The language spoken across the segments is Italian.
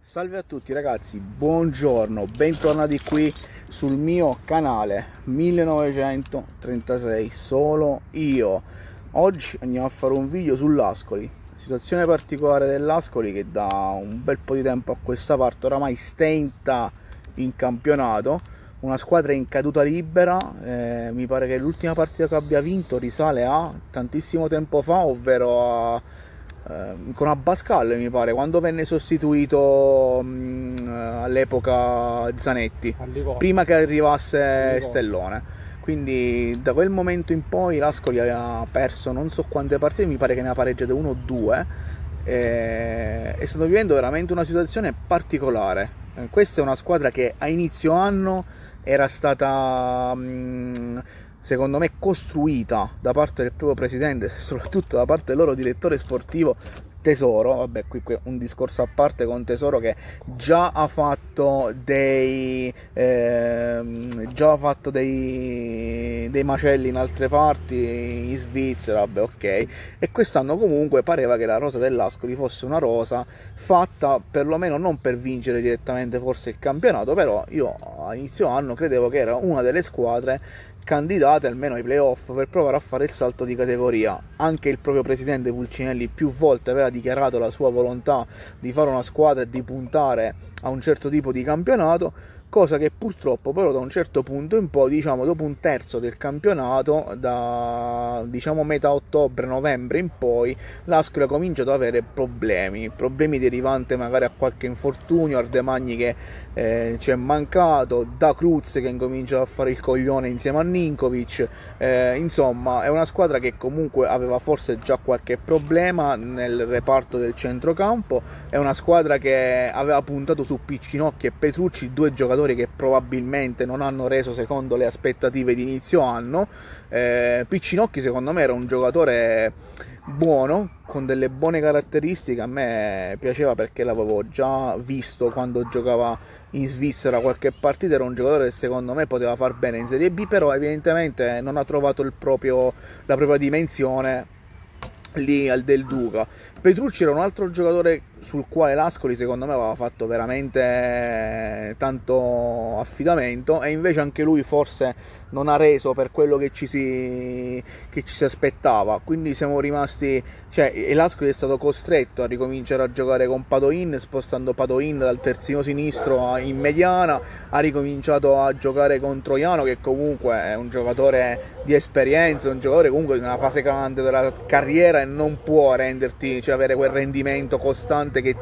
Salve a tutti ragazzi, buongiorno, bentornati qui sul mio canale 1936, solo io. Oggi andiamo a fare un video sull'Ascoli, situazione particolare dell'Ascoli che da un bel po' di tempo a questa parte oramai stenta in campionato, una squadra in caduta libera. Mi pare che l'ultima partita che abbia vinto risale a tantissimo tempo fa, ovvero con Abascal, mi pare, quando venne sostituito all'epoca Zanetti, prima che arrivasse Stellone. Quindi da quel momento in poi l'Ascoli ha perso non so quante partite, mi pare che ne ha pareggiate 1 o 2, e stanno vivendo veramente una situazione particolare. Questa è una squadra che a inizio anno era stata secondo me costruita da parte del proprio presidente, soprattutto da parte del loro direttore sportivo Tesoro. Vabbè, qui un discorso a parte con Tesoro, che già ha fatto dei macelli in altre parti, in Svizzera, vabbè, ok. E quest'anno comunque pareva che la rosa dell'Ascoli fosse una rosa fatta perlomeno non per vincere direttamente forse il campionato, però io a inizio anno credevo che era una delle squadre candidate almeno ai playoff per provare a fare il salto di categoria. Anche il proprio presidente Pulcinelli più volte aveva dichiarato la sua volontà di fare una squadra e di puntare a un certo tipo di campionato, cosa che purtroppo però da un certo punto in poi, diciamo dopo un terzo del campionato, da diciamo metà ottobre-novembre in poi, l'Ascoli ha cominciato ad avere problemi derivanti magari a qualche infortunio, Ardemagni che ci è mancato, Da Cruz che ha incominciato a fare il coglione insieme a Ninkovic. Insomma, è una squadra che comunque aveva forse già qualche problema nel reparto del centrocampo, è una squadra che aveva puntato su Piccinocchi e Petrucci, due giocatori che probabilmente non hanno reso secondo le aspettative di inizio anno. Piccinocchi secondo me era un giocatore buono, con delle buone caratteristiche. A me piaceva perché l'avevo già visto quando giocava in Svizzera qualche partita, era un giocatore che secondo me poteva far bene in Serie B, però evidentemente non ha trovato la propria dimensione lì al Del Duca. Petrucci era un altro giocatore sul quale l'Ascoli secondo me aveva fatto veramente tanto affidamento, e invece anche lui forse non ha reso per quello che ci si aspettava. Quindi siamo rimasti, cioè l'Ascoli è stato costretto a ricominciare a giocare con Padoin, spostando Padoin dal terzino sinistro in mediana, ha ricominciato a giocare con Troiano, che comunque è un giocatore di esperienza, un giocatore comunque in una fase calante della carriera e non può renderti, cioè avere quel rendimento costante che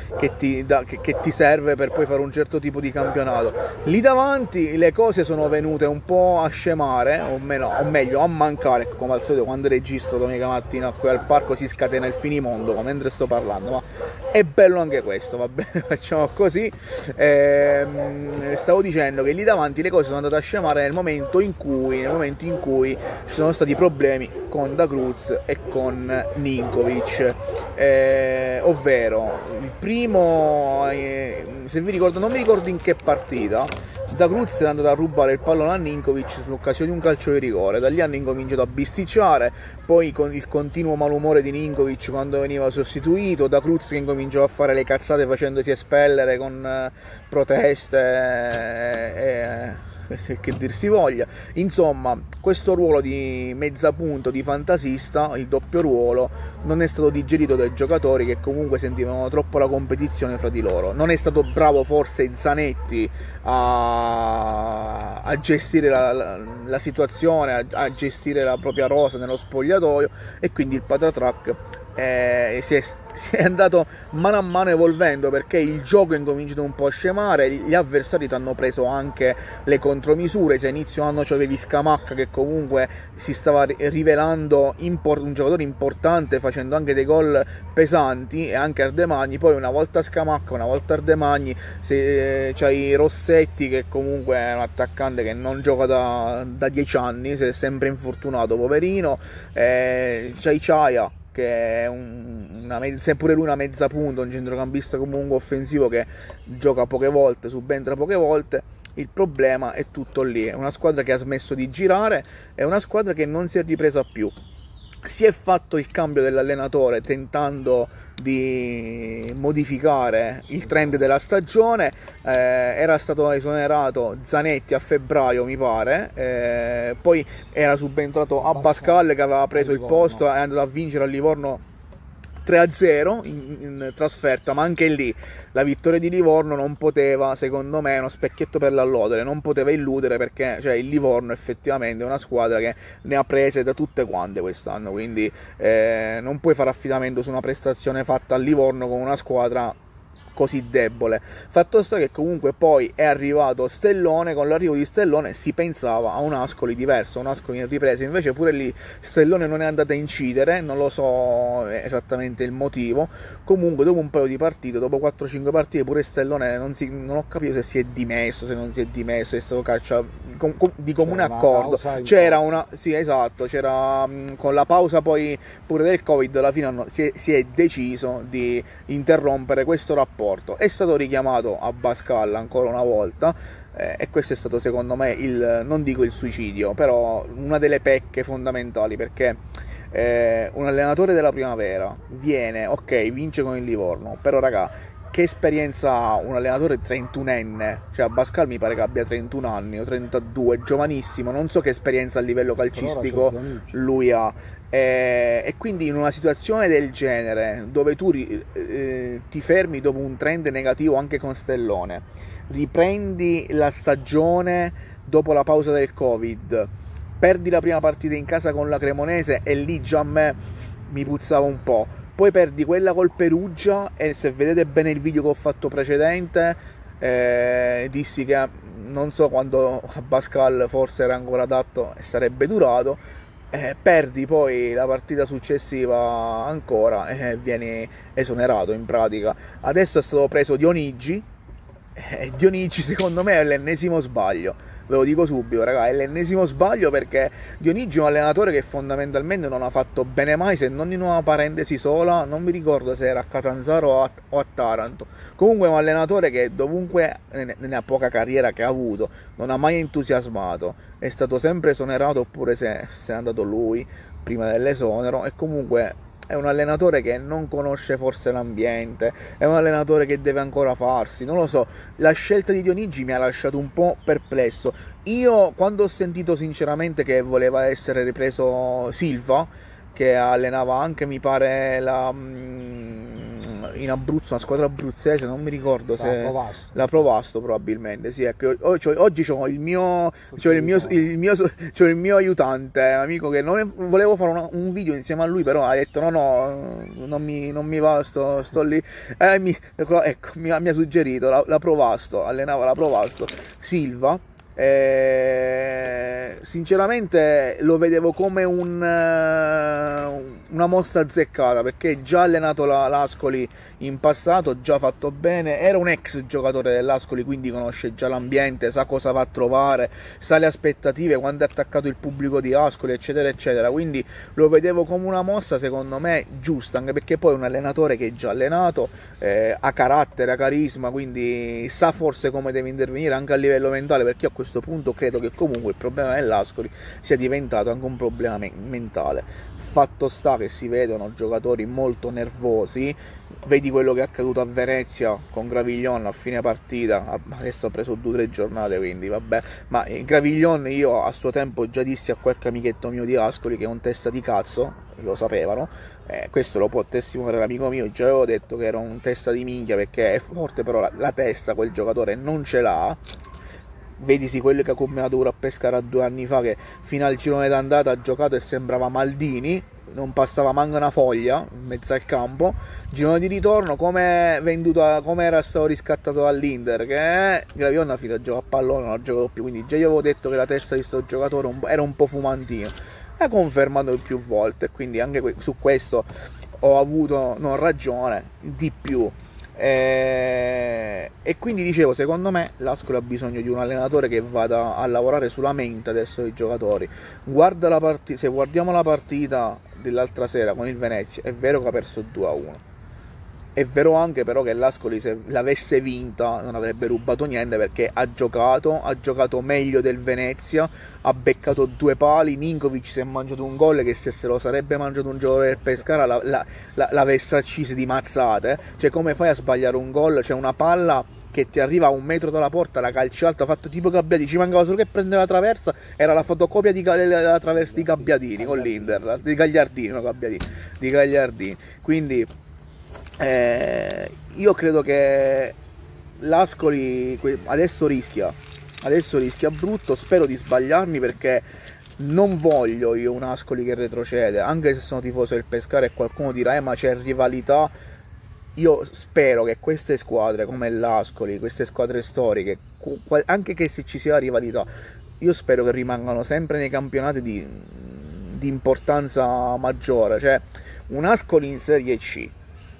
ti serve per poi fare un certo tipo di campionato. Lì davanti le cose sono venute un po' a scemare, o meglio a mancare. Come al solito quando registro domenica mattina qui al parco si scatena il finimondo mentre sto parlando, ma è bello anche questo, va bene, facciamo così. Stavo dicendo che lì davanti le cose sono andate a scemare nel momento in cui ci sono stati problemi con Da Cruz e con Ninkovic, ovvero il primo, se vi ricordo, non mi ricordo in che partita, Da Cruz è andato a rubare il pallone a Ninkovic sull'occasione di un calcio di rigore. Da lì hanno incominciato a bisticciare, poi con il continuo malumore di Ninkovic quando veniva sostituito, Da Cruz che incominciò a fare le cazzate facendosi espellere con proteste che dir si voglia. Insomma, questo ruolo di mezzapunto, di fantasista, il doppio ruolo, non è stato digerito dai giocatori, che comunque sentivano troppo la competizione fra di loro. Non è stato bravo forse Zanetti a gestire la situazione, a gestire la propria rosa nello spogliatoio, e quindi il patatrac si è andato mano a mano evolvendo, perché il gioco è incominciato un po' a scemare, gli avversari ti hanno preso anche le contromisure. Se a inizio anno c'avevi Scamacca che comunque si stava rivelando un giocatore importante, facendo anche dei gol pesanti, e anche Ardemagni, poi una volta Scamacca, una volta Ardemagni, c'hai Rossetti che comunque è un attaccante che non gioca da 10 anni, si è sempre infortunato, poverino, c'hai Ciaia che è sempre lui una mezza punta, un centrocampista comunque offensivo che gioca poche volte, subentra poche volte. Il problema è tutto lì, è una squadra che ha smesso di girare, è una squadra che non si è ripresa più. si è fatto il cambio dell'allenatore tentando di modificare il trend della stagione. Era stato esonerato Zanetti a febbraio, mi pare, poi era subentrato Abascal, che aveva preso il posto e è andato a vincere a Livorno 3-0 in trasferta, ma anche lì la vittoria di Livorno non poteva, secondo me, è uno specchietto per l'allodere, non poteva illudere, perché cioè, il Livorno effettivamente è una squadra che ne ha prese da tutte quante quest'anno, quindi non puoi fare affidamento su una prestazione fatta a Livorno con una squadra così debole. Fatto sta che comunque poi è arrivato Stellone. Con l'arrivo di Stellone si pensava a un Ascoli diverso, un Ascoli in ripresa, invece pure lì Stellone non è andato a incidere, non lo so esattamente il motivo. Comunque dopo un paio di partite, dopo 4-5 partite, pure Stellone non ho capito se si è dimesso, se non si è dimesso, è stato cacciato di comune accordo. C'era una, sì, esatto, c'era con la pausa poi pure del Covid, alla fine si è deciso di interrompere questo rapporto. È stato richiamato Abascal ancora una volta, e questo è stato secondo me non dico il suicidio, però una delle pecche fondamentali, perché un allenatore della Primavera viene, ok, vince con il Livorno, però raga, che esperienza ha un allenatore 31enne? Cioè Abascal mi pare che abbia 31 anni o 32, giovanissimo, non so che esperienza a livello calcistico lui ha. E quindi in una situazione del genere, dove tu ti fermi dopo un trend negativo anche con Stellone, riprendi la stagione dopo la pausa del Covid, perdi la prima partita in casa con la Cremonese e lì già a me mi puzzava un po'. Poi perdi quella col Perugia e se vedete bene il video che ho fatto precedente, dissi che non so quando Abascal forse era ancora adatto e sarebbe durato. Perdi poi la partita successiva ancora e vieni esonerato in pratica. Adesso è stato preso Dionigi, e Dionigi secondo me è l'ennesimo sbaglio. Ve lo dico subito, raga, è l'ennesimo sbaglio, perché Dionigi è un allenatore che fondamentalmente non ha fatto bene mai, se non in una parentesi sola, non mi ricordo se era a Catanzaro o a Taranto. Comunque è un allenatore che dovunque, nella poca carriera che ha avuto, non ha mai entusiasmato, è stato sempre esonerato, oppure se è andato lui prima dell'esonero, e comunque è un allenatore che non conosce forse l'ambiente, è un allenatore che deve ancora farsi, non lo so. La scelta di Dionigi mi ha lasciato un po' perplesso. Io, quando ho sentito sinceramente che voleva essere ripreso Silva, che allenava anche, mi pare, in Abruzzo, una squadra abruzzese, non mi ricordo se la Provasto probabilmente, sì, ecco. Oggi c'ho il mio aiutante, amico, che volevo fare un video insieme a lui, però ha detto no, non mi va, sto lì, ecco, mi ha suggerito la Provasto, allenava la Provasto, Silva. Sinceramente lo vedevo come una mossa azzeccata, perché già allenato l'Ascoli in passato, già fatto bene, era un ex giocatore dell'Ascoli, quindi conosce già l'ambiente, sa cosa va a trovare, sa le aspettative, quando è attaccato il pubblico di Ascoli, eccetera eccetera, quindi lo vedevo come una mossa secondo me giusta, anche perché poi è un allenatore che è già allenato, ha carattere, ha carisma, quindi sa forse come deve intervenire anche a livello mentale, perché a questo punto credo che comunque il problema dell'Ascoli sia diventato anche un problema mentale. Fatto sta che si vedono giocatori molto nervosi, vedi quello che è accaduto a Venezia con Graviglion a fine partita, adesso ha preso 2 o 3 giornate, quindi vabbè, ma Graviglion io a suo tempo già dissi a qualche amichetto mio di Ascoli che è un testa di cazzo, lo sapevano, questo lo può testimoniare l'amico mio, già avevo detto che era un testa di minchia, perché è forte, però la testa quel giocatore non ce l'ha. Vedisi quello che ha combinato pure a Pescara 2 anni fa, che fino al girone d'andata ha giocato e sembrava Maldini, non passava manco una foglia in mezzo al campo. Girone di ritorno, come era stato riscattato dall'Inter, che Gravion fino a giocare a pallone non ha giocato più, quindi già io avevo detto che la testa di sto giocatore era un po' fumantino, l'ha confermato più volte, e quindi anche su questo ho avuto non ragione di più. E quindi dicevo, secondo me l'Ascoli ha bisogno di un allenatore che vada a lavorare sulla mente adesso dei giocatori. Se guardiamo la partita dell'altra sera con il Venezia, è vero che ha perso 2-1, È vero anche però che l'Ascoli, se l'avesse vinta, non avrebbe rubato niente, perché ha giocato meglio del Venezia, ha beccato 2 pali, Ninkovic si è mangiato un gol che se lo sarebbe mangiato un giocatore del Pescara l'avesse accisi di mazzate. Cioè, come fai a sbagliare un gol? C'è una palla che ti arriva a 1 metro dalla porta, la calci alta, fatto tipo Gabbiadini, ci mancava solo che prendere la traversa, era la fotocopia della traversa di Gabbiadini con l'Inter, di Gagliardini, no Gabbiadini, di Gagliardini. Quindi io credo che l'Ascoli adesso rischia brutto, spero di sbagliarmi, perché non voglio io un Ascoli che retrocede, anche se sono tifoso del Pescara e qualcuno dirà ma c'è rivalità. Io spero che queste squadre come l'Ascoli, queste squadre storiche, anche che se ci sia rivalità, io spero che rimangano sempre nei campionati di importanza maggiore. Cioè, un Ascoli in Serie C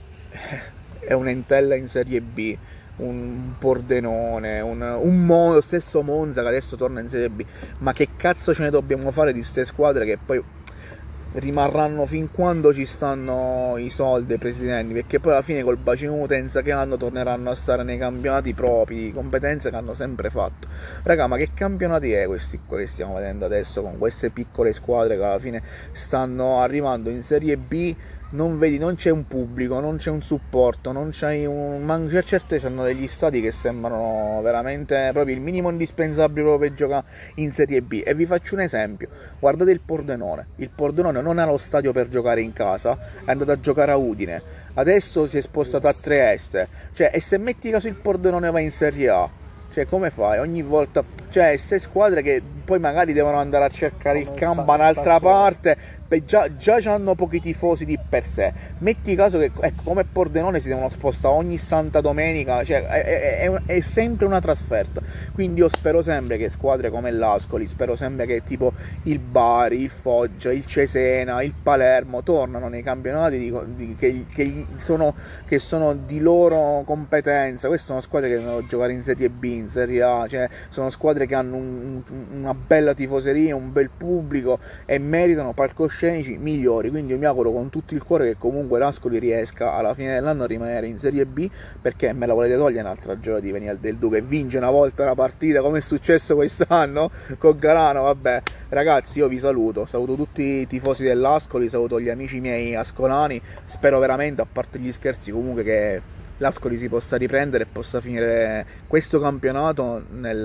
è un Entella in Serie B, un Pordenone, lo stesso Monza che adesso torna in Serie B. Ma che cazzo ce ne dobbiamo fare di queste squadre che poi rimarranno fin quando ci stanno i soldi ai presidenti, perché poi alla fine col bacino utenza che hanno torneranno a stare nei campionati propri di competenza che hanno sempre fatto. Raga, ma che campionati è questi qua che stiamo vedendo adesso, con queste piccole squadre che alla fine stanno arrivando in Serie B? Non vedi, non c'è un pubblico, non c'è un supporto, non c'è certe hanno degli stadi che sembrano veramente proprio il minimo indispensabile proprio per giocare in Serie B. E vi faccio un esempio: guardate il Pordenone non ha lo stadio per giocare in casa, è andato a giocare a Udine, adesso si è spostato a Trieste. Cioè, e se metti caso il Pordenone va in Serie A, cioè come fai? Ogni volta, cioè queste squadre che poi magari devono andare a cercare il campo da un'altra parte, già hanno pochi tifosi di per sé. Metti caso che, ecco, come Pordenone si devono spostare ogni santa domenica, cioè è sempre una trasferta. Quindi io spero sempre che squadre come l'Ascoli, spero sempre che tipo il Bari, il Foggia, il Cesena, il Palermo tornano nei campionati che sono di loro competenza. Queste sono squadre che devono giocare in Serie B, in Serie A, cioè sono squadre che hanno una bella tifoseria, un bel pubblico e meritano palcoscenici migliori. Quindi io mi auguro con tutto il cuore che comunque l'Ascoli riesca alla fine dell'anno a rimanere in Serie B, perché me la volete togliere un'altra gioia di venire del Duca e vince una volta la partita come è successo quest'anno con Galano. Vabbè ragazzi, io vi saluto tutti i tifosi dell'Ascoli, saluto gli amici miei ascolani, spero veramente, a parte gli scherzi, comunque che l'Ascoli si possa riprendere e possa finire questo campionato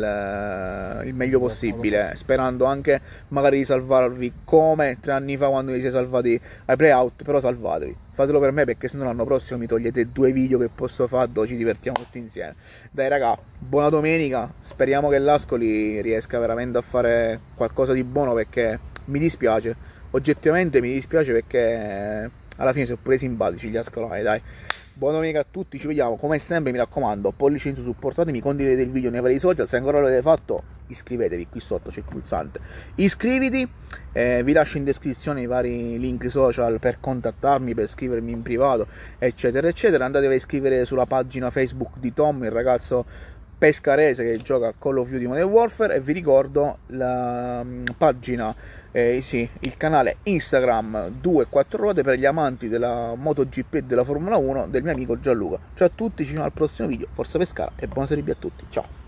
il meglio possibile, sperando anche magari di salvarvi come 3 anni fa quando vi siete salvati ai playout. Però salvatevi, fatelo per me, perché sennò l'anno prossimo mi togliete 2 video che posso fare dove ci divertiamo tutti insieme. Dai raga, buona domenica, speriamo che l'Ascoli riesca veramente a fare qualcosa di buono, perché mi dispiace, oggettivamente mi dispiace, perché alla fine sono pure simpatici gli ascolani. Dai, buona domenica a tutti, ci vediamo. Come sempre mi raccomando, pollice in su, supportatemi, condividete il video nei vari social, se ancora non l'avete fatto iscrivetevi, qui sotto c'è il pulsante iscriviti, vi lascio in descrizione i vari link social per contattarmi, per scrivermi in privato, eccetera eccetera. Andatevi a iscrivere sulla pagina Facebook di Tom, il ragazzo pescarese che gioca a Call of Duty Modern Warfare, e vi ricordo la pagina, sì, il canale Instagram 2 e 4 ruote per gli amanti della MotoGP e della Formula 1 del mio amico Gianluca. Ciao a tutti, ci vediamo al prossimo video, forza Pescara e buona Serie B a tutti, ciao!